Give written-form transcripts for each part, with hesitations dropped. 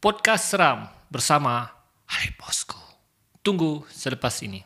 Podcast Seram bersama Ali Bosku. Tunggu selepas ini.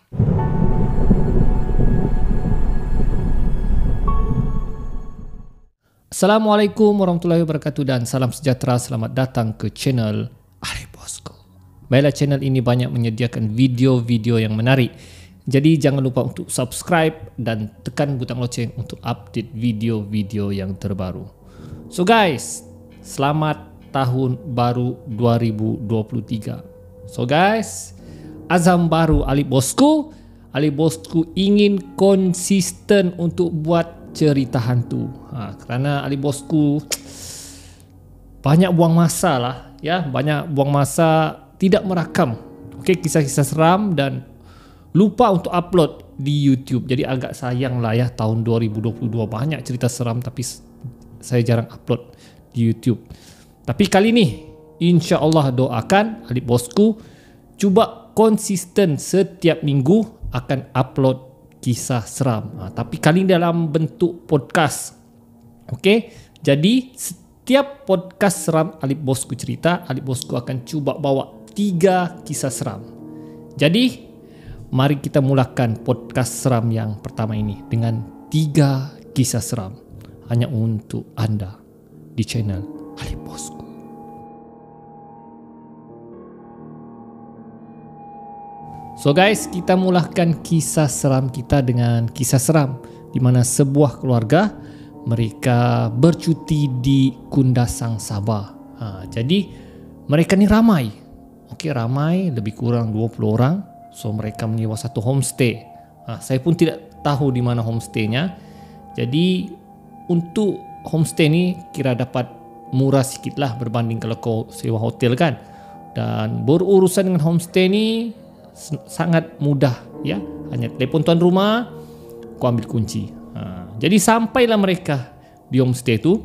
Assalamualaikum warahmatullahi wabarakatuh dan salam sejahtera. Selamat datang ke channel Ali Bosku. Baiklah, channel ini banyak menyediakan video-video yang menarik. Jadi jangan lupa untuk subscribe dan tekan butang loceng untuk update video-video yang terbaru. So guys, selamat tahun baru 2023. So guys, azam baru Ali Bosku. Ali Bosku ingin konsisten untuk buat cerita hantu. Kerana Ali Bosku banyak buang masa lah, ya, banyak buang masa tidak merakam. Okey, kisah-kisah seram dan lupa untuk upload di YouTube. Jadi agak sayang lah ya, tahun 2022 banyak cerita seram tapi saya jarang upload di YouTube. Tapi kali ni, insya-Allah doakan Ali Bosku cuba konsisten setiap minggu akan upload kisah seram. Tapi kali ini dalam bentuk podcast. Okey, jadi setiap podcast seram Ali Bosku cerita, Ali Bosku akan cuba bawa 3 kisah seram. Jadi, mari kita mulakan podcast seram yang pertama ini dengan 3 kisah seram hanya untuk anda di channel Ali Bosku. So guys, kita mulakan kisah seram kita dengan kisah seram di mana sebuah keluarga mereka bercuti di Kundasang, Sabah. Jadi mereka ni ramai. Okey, ramai, lebih kurang 20 orang. So mereka menyewa satu homestay. Saya pun tidak tahu di mana homestaynya. Jadi untuk homestay ni kira dapat murah sikit lah berbanding kalau kau sewa hotel kan. Dan berurusan dengan homestay ni sangat mudah, ya. Hanya telefon tuan rumah, kau ambil kunci. Jadi sampailah mereka di homestay tu,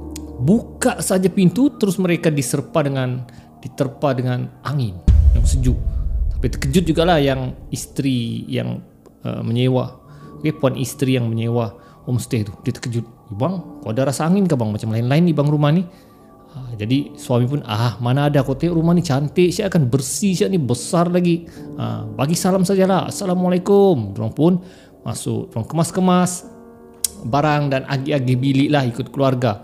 buka saja pintu, terus mereka diterpa dengan angin yang sejuk. Tapi terkejut jugalah yang isteri yang menyewa. Okey, puan isteri yang menyewa homestay tu. Dia terkejut. Bang, kau ada rasa angin ke bang? Macam lain-lain ni bang rumah ni. Jadi suami pun, mana ada, kau tengok rumah ni cantik, saya akan bersih, saya ni besar lagi. Bagi salam sajalah. Assalamualaikum. Diorang pun masuk, diorang kemas-kemas barang dan agi-agi bilik lah ikut keluarga.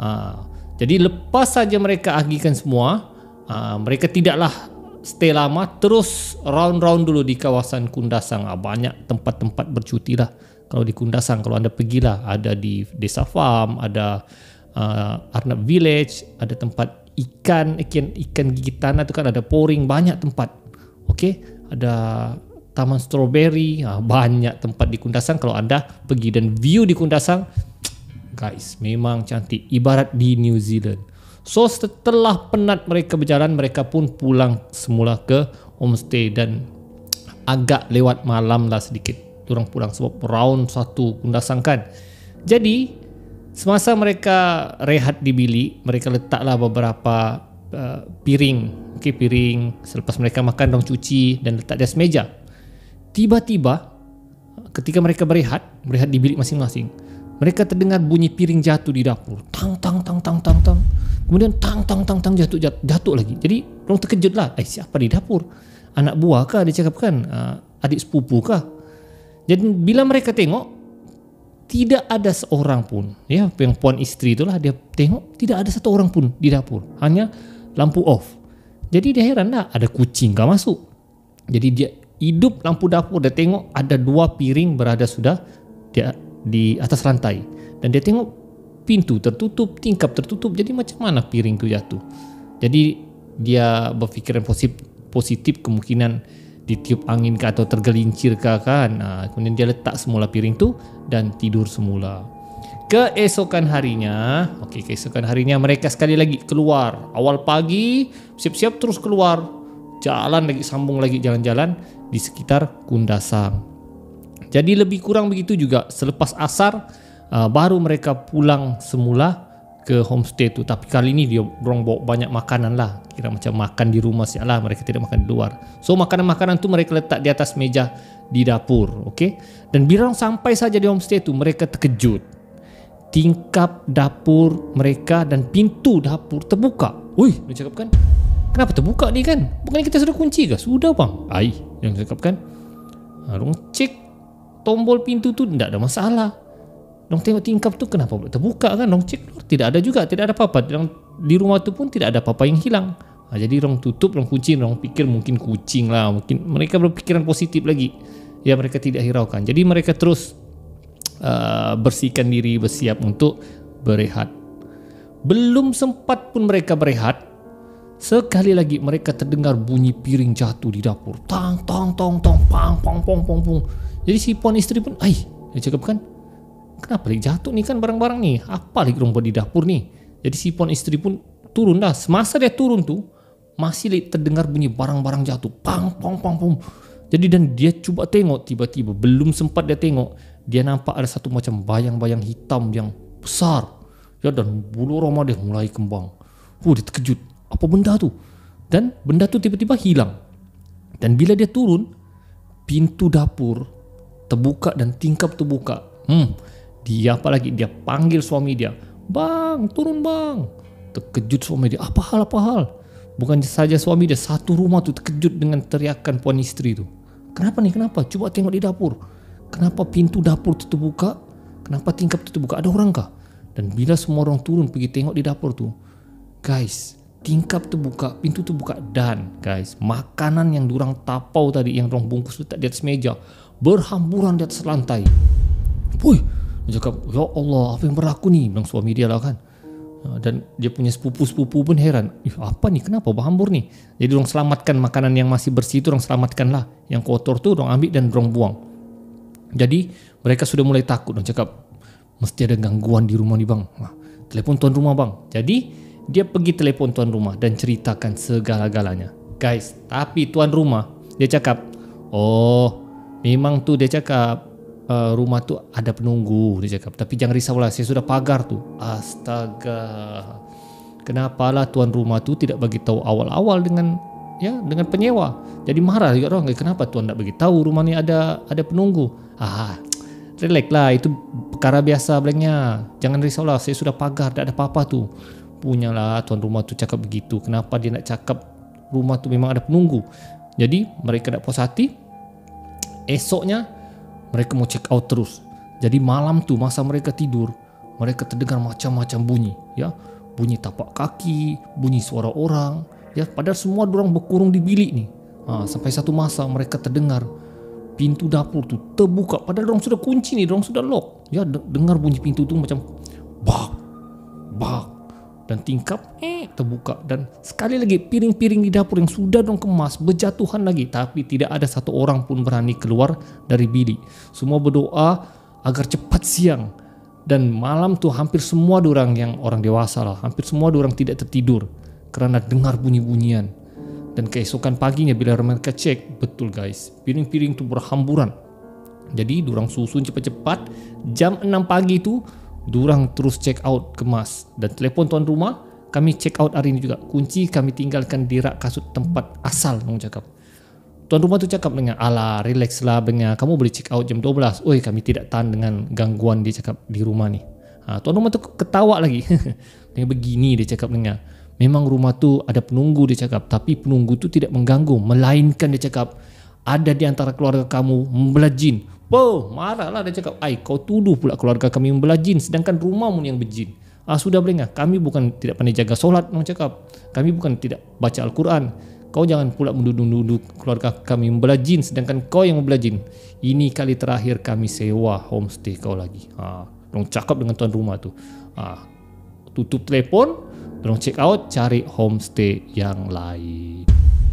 Jadi lepas saja mereka agikan semua, mereka tidaklah stay lama, terus round-round dulu di kawasan Kundasang. Banyak tempat-tempat bercuti lah kalau di Kundasang. Kalau anda pergilah, ada di Desa Farm, ada Arnab Village, ada tempat ikan gigit tanah tu kan, ada Poring, banyak tempat. Okey, ada Taman Strawberry, banyak tempat di Kundasang kalau anda pergi. Dan view di Kundasang, guys, memang cantik, ibarat di New Zealand. So setelah penat mereka berjalan, mereka pun pulang semula ke homestay dan agak lewat malam lah sedikit. Diorang pulang sebab round 1 Kundasang kan. Jadi semasa mereka rehat di bilik, mereka letaklah beberapa piring. Okey, piring. Selepas mereka makan, diorang cuci dan letak di atas meja. Tiba-tiba ketika mereka berehat di bilik masing-masing, mereka terdengar bunyi piring jatuh di dapur. Tang tang tang tang tang tang. Kemudian tang tang tang tang jatuh lagi. Jadi diorang terkejutlah. Siapa di dapur? Anak buah kah dia cakap kan? Adik sepupu kah? Jadi bila mereka tengok, tidak ada seorang pun, ya, yang puan isteri itulah, dia tengok tidak ada satu orang pun di dapur, hanya lampu off. Jadi dia heran lah, ada kucing kah masuk. Jadi dia hidup lampu dapur, dia tengok ada 2 piring berada sudah di atas lantai, dan dia tengok pintu tertutup, tingkap tertutup. Jadi macam mana piring tu jatuh? Jadi dia berfikiran positif kemungkinan ditiup angin ke atau tergelincir ke kan. Kemudian dia letak semula piring tu dan tidur semula. Keesokan harinya mereka sekali lagi keluar. Awal pagi, siap-siap terus keluar. Sambung lagi jalan-jalan di sekitar Kundasang. Jadi lebih kurang begitu juga. Selepas asar, baru mereka pulang semula ke homestay tu. Tapi kali ni diorang bawa banyak makanan lah, kira macam makan di rumah sialah, mereka tidak makan di luar. So makanan-makanan tu mereka letak di atas meja di dapur. Okey, dan bila orang sampai saja di homestay tu, mereka terkejut. Tingkap dapur mereka dan pintu dapur terbuka. Dia cakap kan, kenapa terbuka ni kan? Bukannya kita sudah kunci ke? Sudah bang. Yang cakap kan. Dong cek tombol pintu tu tidak ada masalah. Dong tengok tingkap tu kenapa terbuka kan? Dong cek keluar tidak ada juga, tidak ada apa-apa. Di rumah tu pun tidak ada apa-apa yang hilang. Jadi dong tutup, dong kunci, dong pikir mungkin kucing lah, mungkin mereka berpikiran positif lagi. Ya mereka tidak hiraukan. Jadi mereka terus bersihkan diri, bersiap untuk berehat. Belum sempat pun mereka berehat, sekali lagi mereka terdengar bunyi piring jatuh di dapur. Tang tong tong tong pang pang pong pong pong. Jadi si puan isteri pun, dia cakap kan, kenapa lagi jatuh ni kan barang-barang ni? Apa lagi orang buat di dapur ni? Jadi si puan isteri pun turun dah. Semasa dia turun tu, masih terdengar bunyi barang-barang jatuh. Pang pong pong pong. Jadi dan dia cuba tengok, tiba-tiba belum sempat dia tengok, dia nampak ada satu macam bayang-bayang hitam yang besar. Ya, dan bulu roma dia mulai kembang. Dia terkejut. Apa benda tu? Dan benda tu tiba-tiba hilang. Dan bila dia turun, pintu dapur terbuka dan tingkap terbuka. Dia apa lagi? Dia panggil suami dia. Bang, turun bang. Terkejut suami dia. Apa hal? Bukan saja suami dia, satu rumah tu terkejut dengan teriakan puan isteri tu. Kenapa ni? Kenapa? Cuba tengok di dapur. Kenapa pintu dapur tu terbuka? Kenapa tingkap tu terbuka? Ada orang kah? Dan bila semua orang turun pergi tengok di dapur tu, guys, tingkap terbuka, pintu terbuka, dan guys, makanan yang durang tapau tadi, yang dorang bungkus letak di atas meja, berhamburan di atas lantai. Dia cakap, ya Allah, apa yang berlaku ni? Bilang suami dia lah kan. Dan dia punya sepupu-sepupu pun heran, apa ni, kenapa berhambur ni? Jadi dorang selamatkan makanan yang masih bersih tu, dorang selamatkan lah. Yang kotor tu dorang ambil dan dorang buang. Jadi mereka sudah mulai takut. Dorang cakap, mesti ada gangguan di rumah ni bang. Telefon tuan rumah bang. Jadi dia pergi telefon tuan rumah dan ceritakan segala-galanya. Guys, tapi tuan rumah dia cakap, memang tu dia cakap, rumah tu ada penunggu, dia cakap. Tapi jangan risaulah, saya sudah pagar tu. Astaga, kenapalah tuan rumah tu tidak bagi tahu awal-awal dengan penyewa. Jadi marah juga orang, kenapa tuan tak bagi tahu rumah ni ada penunggu? Relax lah, itu perkara biasa bilangnya. Jangan risaulah, saya sudah pagar, tak ada apa-apa tu. Punyalah tuan rumah tu cakap begitu. Kenapa dia nak cakap rumah tu memang ada penunggu? Jadi mereka tak puas hati. Esoknya mereka mau check out terus. Jadi malam tu masa mereka tidur, mereka terdengar macam-macam bunyi, ya. Bunyi tapak kaki, bunyi suara orang, ya. Padahal semua dorang berkurung di bilik ni. Sampai satu masa mereka terdengar pintu dapur tu terbuka. Padahal dorang sudah kunci ni, dorang sudah lock. Ya, dengar bunyi pintu tu macam bak, bak. Dan tingkap terbuka. Dan sekali lagi piring-piring di dapur yang sudah dorang kemas berjatuhan lagi. Tapi tidak ada satu orang pun berani keluar dari bilik. Semua berdoa agar cepat siang. Dan malam tu hampir semua dorang yang orang dewasa lah, hampir semua dorang tidak tertidur kerana dengar bunyi-bunyian. Dan keesokan paginya bila mereka cek, betul guys, piring-piring tu berhamburan. Jadi dorang susun cepat-cepat. Jam 6 pagi tu dorang terus check out kemas. Dan telefon tuan rumah, kami check out hari ini juga. Kunci kami tinggalkan di rak kasut tempat asal, orang cakap. Tuan rumah tu cakap dengan, alah relax lah dengan, kamu boleh check out jam 12. Kami tidak tahan dengan gangguan, dia cakap di rumah ni. Tuan rumah tu ketawa lagi. Dengan begini dia cakap dengan, memang rumah tu ada penunggu, dia cakap. Tapi penunggu tu tidak mengganggu, melainkan dia cakap ada di antara keluarga kamu membelah jin. Marahlah dia cakap, kau tuduh pula keluarga kami membelah jin, sedangkan rumahmu yang berjin. Sudah boleh, kami bukan tidak pandai jaga solat, orang cakap. Kami bukan tidak baca Al-Quran. Kau jangan pula menuduh keluarga kami membelah jin, sedangkan kau yang membelah jin. Ini kali terakhir kami sewa homestay kau lagi. Orang cakap dengan tuan rumah tu. Tutup telefon, orang check out, cari homestay yang lain.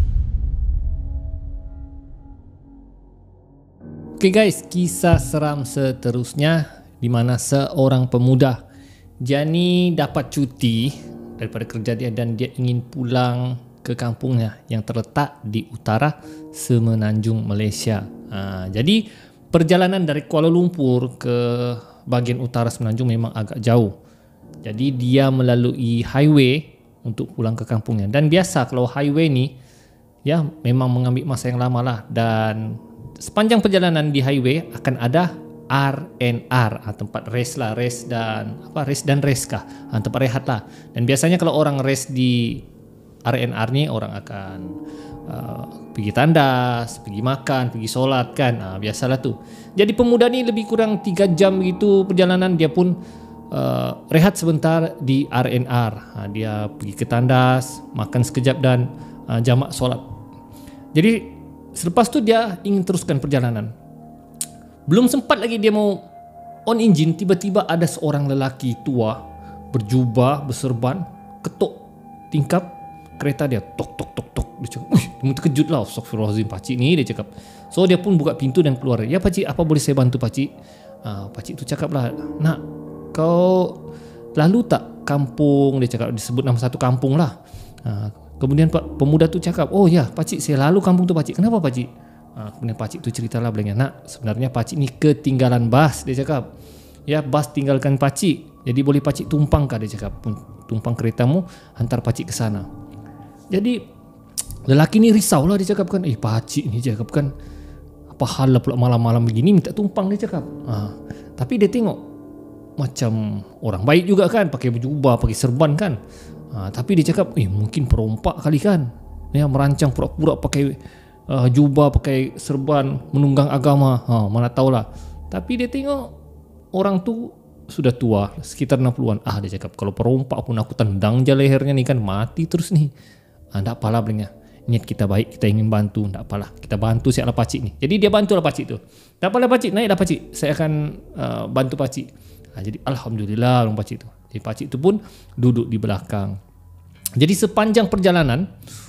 Okay guys, kisah seram seterusnya di mana seorang pemuda dia ni dapat cuti daripada kerja dia dan dia ingin pulang ke kampungnya yang terletak di utara Semenanjung Malaysia. Jadi perjalanan dari Kuala Lumpur ke bahagian utara Semenanjung memang agak jauh. Jadi dia melalui highway untuk pulang ke kampungnya. Dan biasa kalau highway ni ya memang mengambil masa yang lama lah. Dan sepanjang perjalanan di highway akan ada R&R, tempat rest lah, rest dan rest kah, tempat rehat lah. Dan biasanya kalau orang rest di RNR ni orang akan pergi tandas, pergi makan, pergi solat kan. Biasalah tu. Jadi pemuda ni lebih kurang 3 jam begitu perjalanan, dia pun rehat sebentar di RNR. Dia pergi ke tandas, makan sekejap dan jamak solat. Jadi selepas tu dia ingin teruskan perjalanan. Belum sempat lagi dia mau on engine, tiba-tiba ada seorang lelaki tua berjubah, berserban, ketuk tingkap kereta dia. Tok tok tok tok. Dia cakap, "Tunggu, terkejut lah. Astagfirullahaladzim, pakcik ni," dia cakap. So dia pun buka pintu dan keluar. "Ya pakcik, apa boleh saya bantu pakcik?" Pakcik tu cakap lah, "Nak, kau lalu tak kampung?" Dia cakap, disebut nama satu kampung lah. Kemudian pemuda tu cakap, "Oh ya pakcik, saya lalu kampung tu pakcik." "Kenapa pakcik?" Kemudian pakcik tu ceritalah bilangnya, "Nak, sebenarnya pakcik ni ketinggalan bas," dia cakap. "Ya, bas tinggalkan pakcik. Jadi boleh pakcik tumpang kah?" dia cakap. "Tumpang keretamu, hantar pakcik ke sana." Jadi lelaki ni risau lah, dia cakap kan, pakcik ni dia cakap kan, apa hal lah pula malam-malam begini minta tumpang, dia cakap. Tapi dia tengok macam orang baik juga kan, pakai berjubah, pakai serban kan. Tapi dia cakap, mungkin perompak kali kan, ya, merancang pura-pura pakai jubah, pakai serban, menunggang agama. Mana tahulah. Tapi dia tengok orang tu sudah tua, sekitar 60-an. Dia cakap, kalau perompak pun aku tendang je lehernya ni kan, mati terus ni. Tak apalah bilangnya, niat kita baik, kita ingin bantu, tak apalah, kita bantu siaplah pakcik ni. Jadi dia bantulah pakcik tu. Tak apalah pakcik, naiklah pakcik, saya akan bantu pakcik. Jadi alhamdulillah orang pakcik tu. Jadi pakcik tu pun duduk di belakang. Jadi sepanjang perjalanan,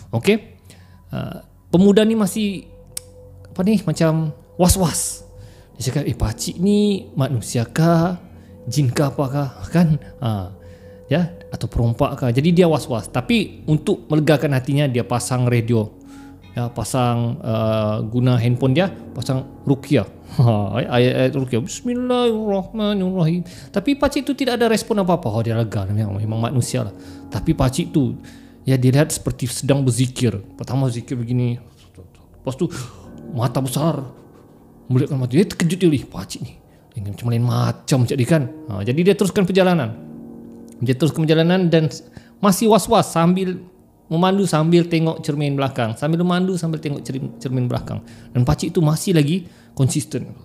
pemuda ni masih macam was-was. Dia cakap, pakcik ni manusiakah, jinkah apakah kan? Ya, atau perompak kah? Jadi dia was-was. Tapi untuk melegakan hatinya, dia pasang radio, ya, pasang guna handphone dia, pasang ruqyah, ayat-ayat ruqyah, Bismillahirrahmanirrahim. Tapi pakcik tu tidak ada respon apa-apa. Dia lega, memang manusia lah. Tapi pakcik tu, ya, dia lihat seperti sedang berzikir. Pertama zikir begini, lepas tu mata besar, melihatkan mata. Dia terkejut dia, pakcik ni macam lain macam jadi kan. Jadi dia teruskan perjalanan. Dia terus ke perjalanan dan masih was-was sambil memandu, sambil tengok cermin belakang, sambil memandu sambil tengok cermin belakang. Dan pakcik itu masih lagi konsisten.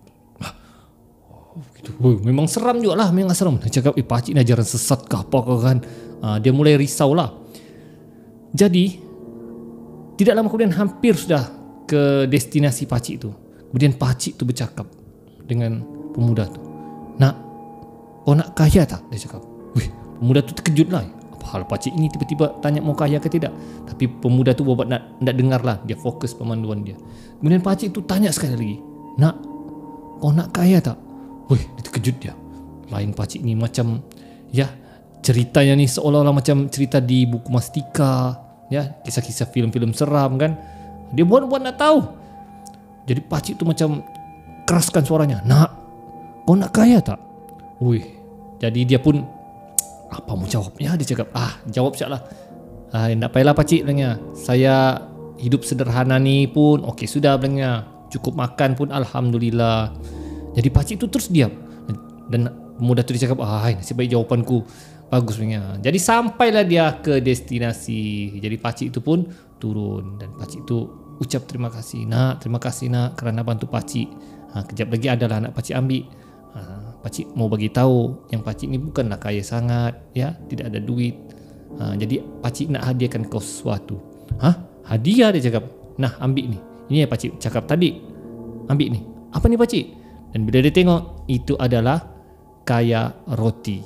Memang seram juga lah, memang seram. Dia cakap, pakcik ni ajaran sesat ke apa ke kan. Dia mulai risau lah. Jadi tidak lama kemudian hampir sudah ke destinasi pakcik itu. Kemudian pakcik itu bercakap dengan pemuda tu, "Nak, kau nak kaya tak?" dia cakap. Pemuda tu terkejut lah. Apa hal pakcik ini tiba-tiba tanya mau kaya ke tidak? Tapi pemuda tu buat nak dengar lah. Dia fokus pemanduan dia. Kemudian pakcik tu tanya sekali lagi, "Nak, kau nak kaya tak?" Dia terkejut dia. Lain pakcik ni macam, ya, ceritanya ni seolah-olah macam cerita di buku Mastika, ya, kisah-kisah film-film seram kan. Dia buat nak tahu. Jadi pakcik tu macam keraskan suaranya, "Nak, kau nak kaya tak?" Jadi dia pun, apa mau jawab? Ya, dia cakap, jawab siap lah. Tak payahlah pakcik bilangnya. Saya hidup sederhana ni pun okey sudah bilangnya. Cukup makan pun alhamdulillah. Jadi pakcik tu terus diam. Dan pemuda tu dia cakap, nasib baik jawapanku. Bagus bilangnya. Jadi sampailah dia ke destinasi. Jadi pakcik tu pun turun. Dan pakcik tu ucap terima kasih. "Nak, terima kasih nak kerana bantu pakcik. Kejap lagi adalah anak pakcik ambil. Pakcik mau bagi tahu yang pakcik ni bukanlah kaya sangat, ya, tidak ada duit. Jadi pakcik nak hadiahkan kau sesuatu." Hadiah, dia cakap. "Nah, ambil ni. Ini yang pakcik cakap tadi. Ambil ni." "Apa ni pakcik?" Dan bila dia tengok, itu adalah kaya roti.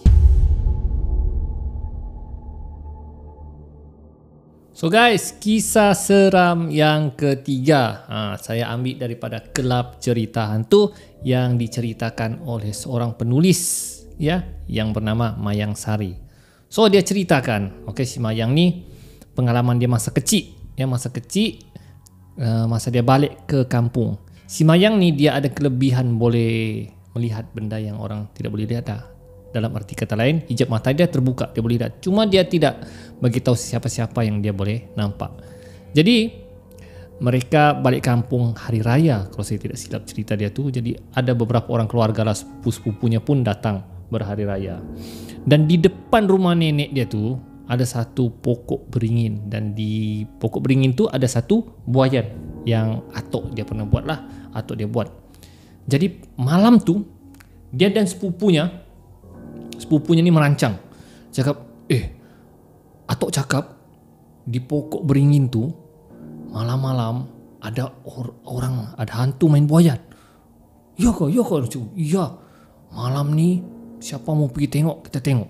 So guys, kisah seram yang ketiga saya ambil daripada Kelab Cerita Hantu yang diceritakan oleh seorang penulis, ya, yang bernama Mayang Sari. So dia ceritakan, si Mayang ni pengalaman dia masa kecil, ya, masa dia balik ke kampung. Si Mayang ni dia ada kelebihan boleh melihat benda yang orang tidak boleh lihat dah. Dalam arti kata lain, hijab mata dia terbuka, dia boleh lihat. Cuma dia tidak beritahu siapa-siapa yang dia boleh nampak. Jadi mereka balik kampung hari raya, kalau saya tidak silap cerita dia tu. Jadi ada beberapa orang keluarga lah, sepupu-sepupunya pun datang berhari raya. Dan di depan rumah nenek dia tu ada satu pokok beringin, dan di pokok beringin tu ada satu buayan yang atuk dia pernah buat lah, atuk dia buat. Jadi malam tu dia dan sepupunya ni merancang, cakap, atuk cakap di pokok beringin tu malam-malam ada orang, ada hantu main buayan. Ya kau? Ya. Malam ni siapa mau pergi tengok, kita tengok.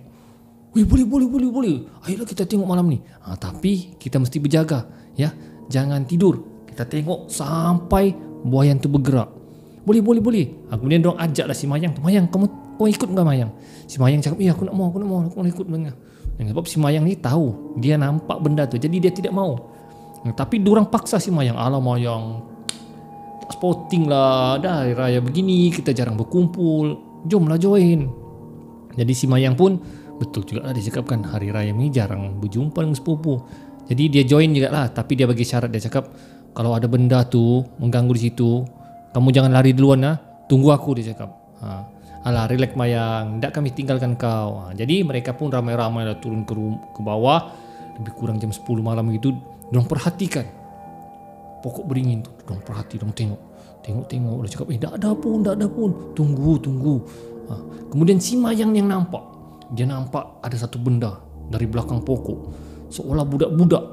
Boleh. Ayolah kita tengok malam ni. Tapi kita mesti berjaga, ya. Jangan tidur. Kita tengok sampai buayan tu bergerak. Boleh. Kemudian diorang ajaklah si Mayang tu. Mayang, kamu ikut enggak Mayang? Si Mayang cakap, aku nak mau, aku nak ikut Mayang. Sebab si Mayang ni tahu, dia nampak benda tu, jadi dia tidak mau. Tapi diorang paksa si Mayang. Alah Mayang, tak sporting lah, dah hari raya begini kita jarang berkumpul, jomlah join. Jadi si Mayang pun betul juga lah, dia cakap kan hari raya ni jarang berjumpa dengan sepupu. Jadi dia join juga lah, tapi dia bagi syarat. Dia cakap, kalau ada benda tu mengganggu di situ, kamu jangan lari duluan lah, tunggu aku, dia cakap. Alah, relax Mayang, tak kami tinggalkan kau. Jadi mereka pun ramai-ramai lah turun ke bawah. Lebih kurang jam 10 malam gitu, diorang perhatikan pokok beringin tu. Diorang perhati, diorang tengok. Dia cakap, tak ada pun. Tunggu. Kemudian si Mayang yang nampak, dia nampak ada satu benda dari belakang pokok, seolah budak-budak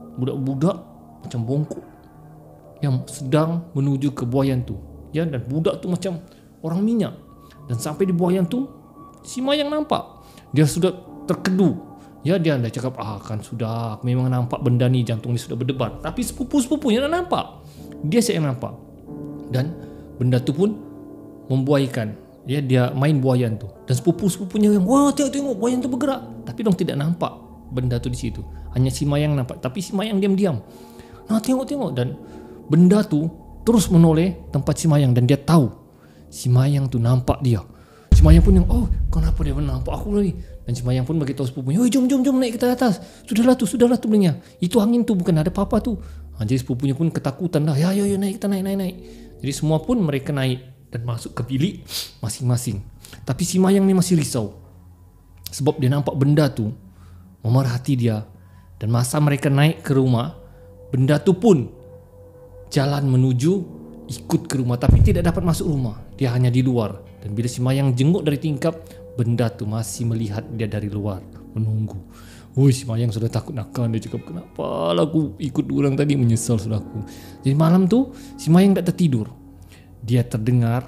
macam bongkok yang sedang menuju ke buayan tu, ya. Dan budak tu macam orang minyak. Dan sampai di buayan tu, si Mayang nampak dia sudah terkedu, ya. Dia dah cakap, kan sudah, memang nampak benda ni, jantung ni sudah berdebar. Tapi sepupu-sepupunya tak nampak, dia saya yang nampak. Dan benda tu pun membuaikan, ya. Dia main buayan tu, dan sepupu-sepupunya yang, wah tengok buayan tu bergerak. Tapi dong tidak nampak benda tu di situ, hanya si Mayang nampak. Tapi si Mayang diam-diam, tengok. Dan benda tu terus menoleh tempat si Mayang, dan dia tahu si Mayang tu nampak dia. Si Mayang pun yang, kenapa dia nampak aku lagi? Dan si Mayang pun bagi tahu sepupunya, jom naik kita atas. Sudahlah tu belinya. Itu angin tu, bukan ada apa-apa tu. Jadi sepupunya pun ketakutan lah. Ya naik, kita naik. Jadi semua pun mereka naik dan masuk ke bilik masing-masing. Tapi si Mayang ni masih risau, sebab dia nampak benda tu memerhati dia. Dan masa mereka naik ke rumah, benda tu pun jalan menuju ikut ke rumah, tapi tidak dapat masuk rumah. Dia hanya di luar. Dan bila si Mayang jenguk dari tingkap, benda tu masih melihat dia dari luar, menunggu. Si Mayang sudah takut nakal. Dia cakap, kenapa lah aku ikut orang tadi, menyesal sudah aku. Jadi malam tu si Mayang tak tertidur. Dia terdengar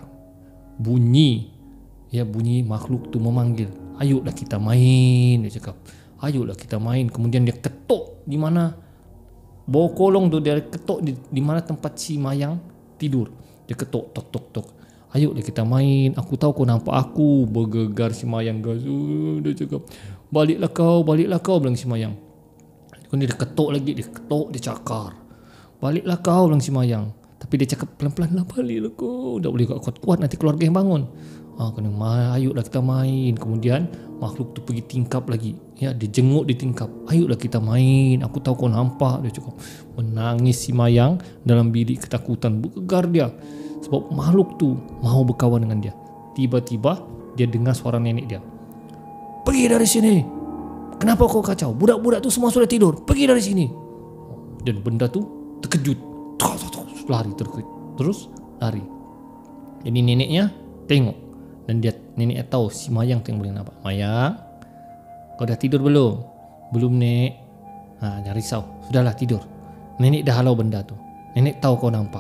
bunyi makhluk tu memanggil, ayolah kita main. Dia cakap, ayolah kita main. Kemudian dia ketuk di mana bawah kolong tu, dia ketuk di mana tempat si Mayang tidur. Dia ketuk, tok. Ayolah kita main, aku tahu kau nampak aku. Bergegar si Mayang, guys. Dia cakap, baliklah kau, bilang si Mayang. Kemudian dia ketuk lagi, dia cakar. Baliklah kau, bilang si Mayang. Tapi dia cakap pelan-pelan lah, baliklah kau. Tak boleh kuat-kuat, nanti keluarga yang bangun. Ayolah kita main. Kemudian makhluk tu pergi tingkap lagi, ya. Dia jenguk di tingkap, ayolah kita main, aku tahu kau nampak. Dia cakap. Menangis si Mayang dalam bilik, ketakutan, bergegar dia, sebab makhluk tu mahu berkawan dengan dia. Tiba-tiba dia dengar suara nenek dia, pergi dari sini, kenapa kau kacau? Budak-budak tu semua sudah tidur, pergi dari sini. Dan benda tu terkejut, lari terus lari. Jadi neneknya tengok, dan neneknya tahu si Mayang tu yang boleh nampak. Mayang, kau dah tidur belum? Belum nek. Jangan risau, sudahlah tidur. Nenek dah halau benda tu, nenek tahu kau nampak.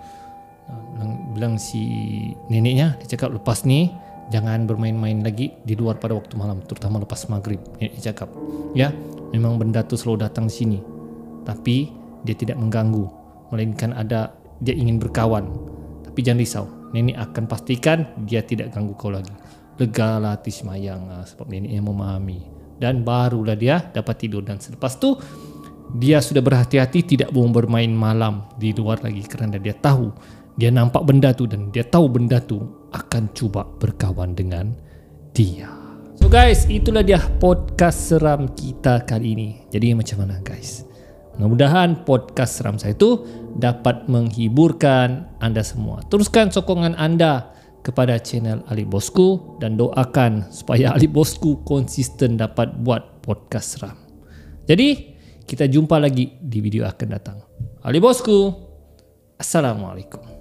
Bilang si neneknya, dia cakap, lepas ni jangan bermain-main lagi di luar pada waktu malam, terutama lepas maghrib. Nenek cakap, ya, memang benda tu selalu datang di sini, tapi dia tidak mengganggu, melainkan dia ingin berkawan. Tapi jangan risau, nenek akan pastikan dia tidak ganggu kau lagi. Legalah hati si Mayang, sebab neneknya memahami. Dan barulah dia dapat tidur. Dan selepas tu dia sudah berhati-hati tidak mau bermain malam di luar lagi, kerana dia tahu, dia nampak benda tu, dan dia tahu benda tu akan cuba berkawan dengan dia. So guys, itulah dia podcast seram kita kali ini. Jadi macam mana guys? Mudah-mudahan podcast seram saya itu dapat menghiburkan anda semua. Teruskan sokongan anda kepada channel Ali Bosku, dan doakan supaya Ali Bosku konsisten dapat buat podcast seram. Jadi, kita jumpa lagi di video akan datang. Ali bosku, Assalamualaikum.